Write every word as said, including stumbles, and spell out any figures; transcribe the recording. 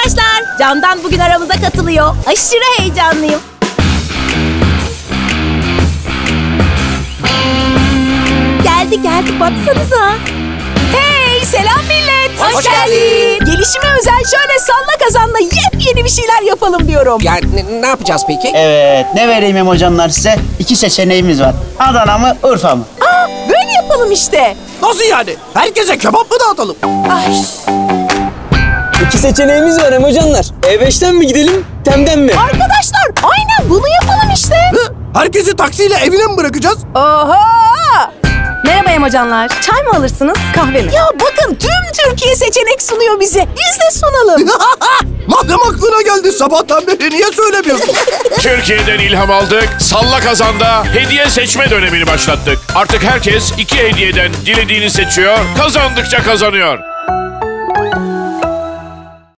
arkadaşlar. Candan bugün aramıza katılıyor. Aşırı heyecanlıyım. Geldi geldi baksanıza. Hey selam millet. Hoş, Hoş geldin. geldin. Gelişime özel şöyle salla kazanla yepyeni bir şeyler yapalım diyorum. Ya ne, ne yapacağız peki? Evet, ne vereyim emocanlar size? İki seçeneğimiz var. Adana mı, Urfa mı? Aa, böyle yapalım işte. Nasıl yani? Herkese kebap mı dağıtalım? Ay. İki seçeneğimiz var emocanlar. E beşten mi gidelim, Tem'den mi? Arkadaşlar aynen bunu yapalım işte. Hı? Herkesi taksiyle evine mi bırakacağız? Oha! Merhaba Emocanlar. Çay mı alırsınız, kahve mi? Ya bakın tüm Türkiye seçenek sunuyor bize. Biz de sunalım. Madem aklına geldi sabahtan beri niye söylemiyorsun? Türkiye'den ilham aldık. Salla Kazan'da hediye seçme dönemini başlattık. Artık herkes iki hediyeden dilediğini seçiyor, kazandıkça kazanıyor.